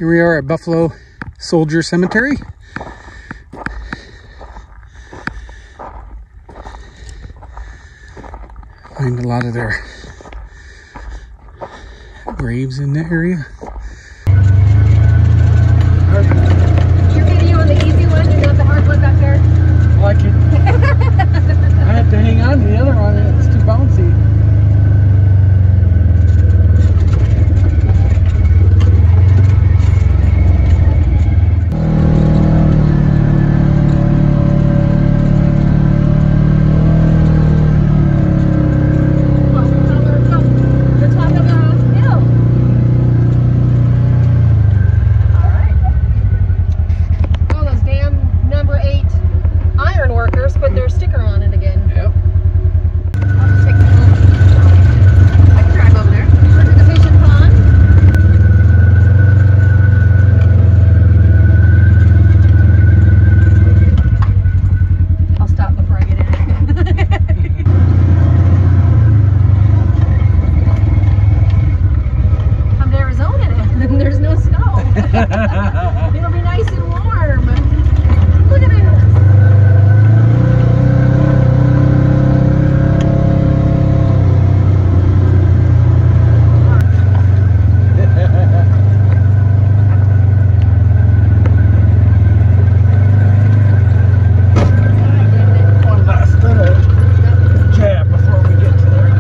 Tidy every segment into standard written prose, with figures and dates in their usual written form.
Here we are at Buffalo Soldier Cemetery. Find a lot of their graves in the area. You're videoing the easy one, you got the hard one back there? I like it. I have to hang on to the other one, it's too bouncy. It'll be nice and warm. Look at this. One last little jab before we get to there.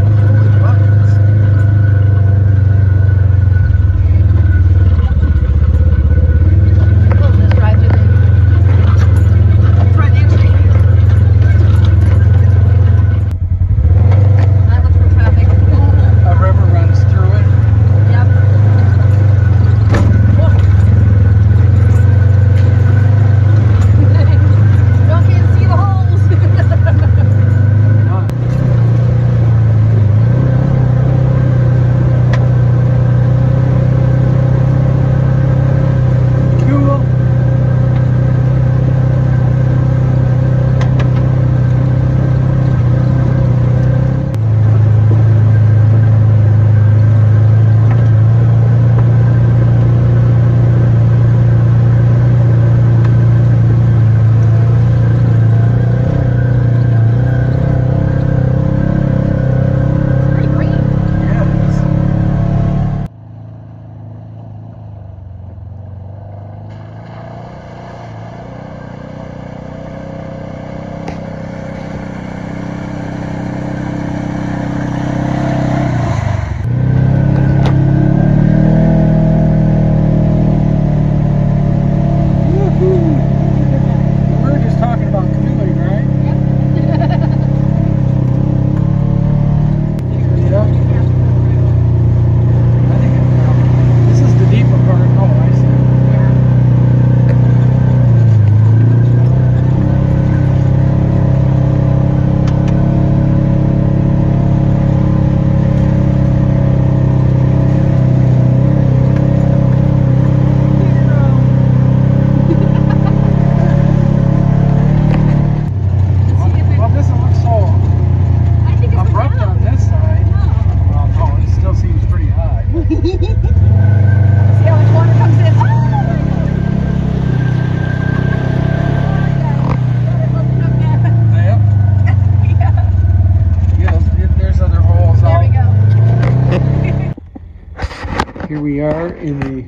Here we are in the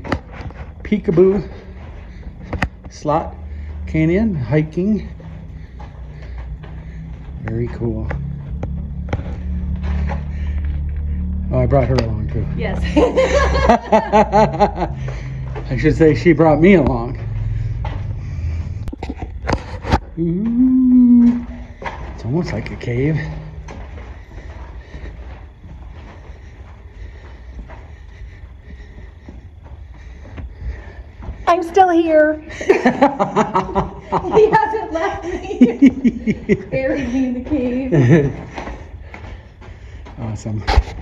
Peekaboo Slot Canyon, hiking. Very cool. Oh, I brought her along too. Yes. I should say she brought me along. Ooh, it's almost like a cave. I'm still here. He hasn't left me. Buried me in the cave. Awesome.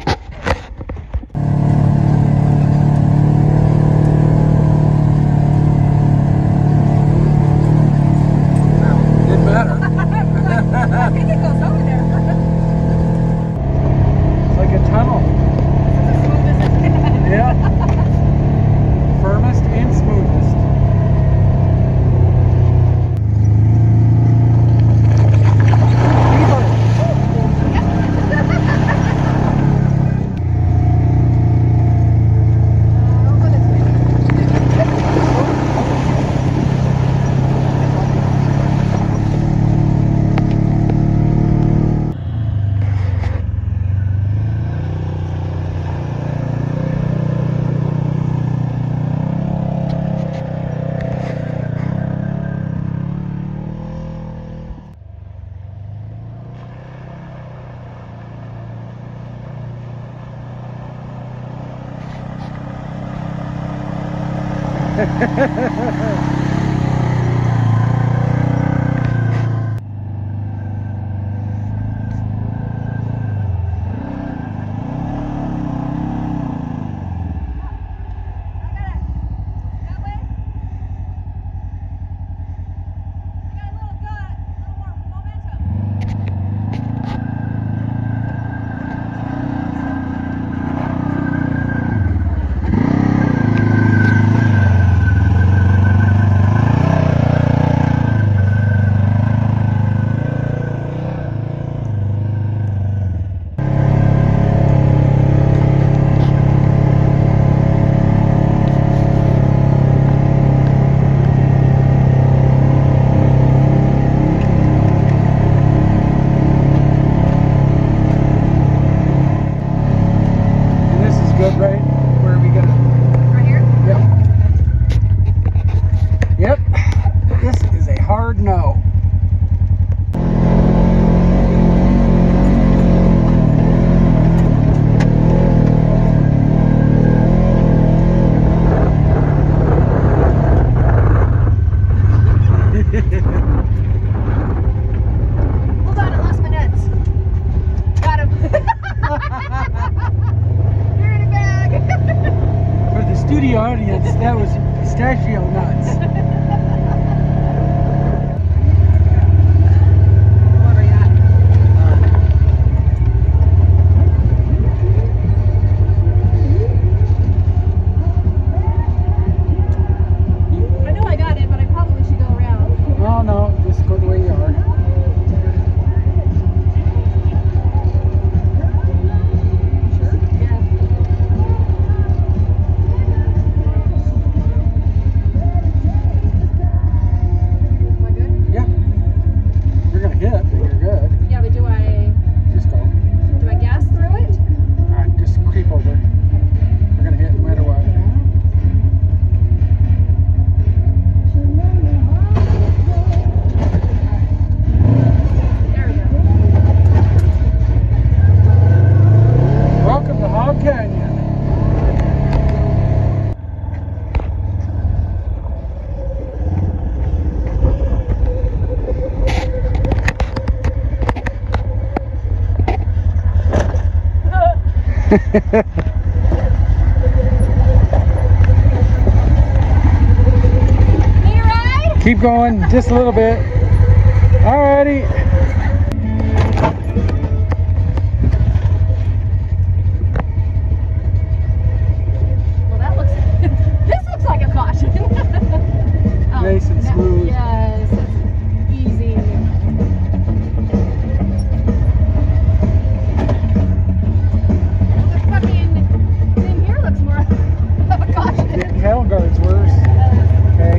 Didn't matter. I think it goes over there. It's like a tunnel. As smooth as it is. Yeah. Firmest Studio audience, that was pistachio nuts. Where are you at? I know I got it, but I probably should go around. No, no, just go the way you are. Sure? Yeah. Keep going, just a little bit. Alrighty. Well, that looks. This looks like a caution. Oh, Nice and smooth. Yes, it's easy. The fucking thing here looks more of a caution. The cattle guard's worse. Okay.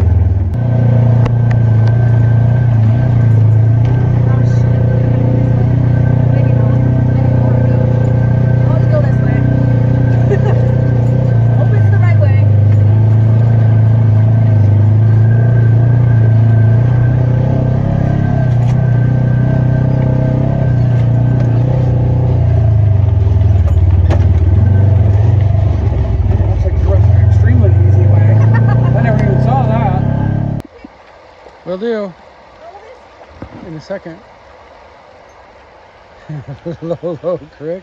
Will do. In a second. Low crick.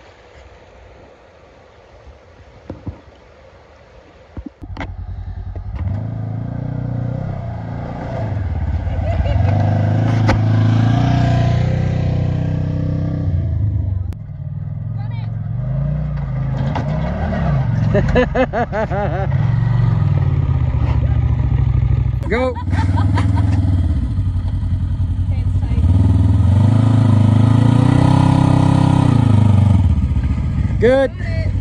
Go. Good.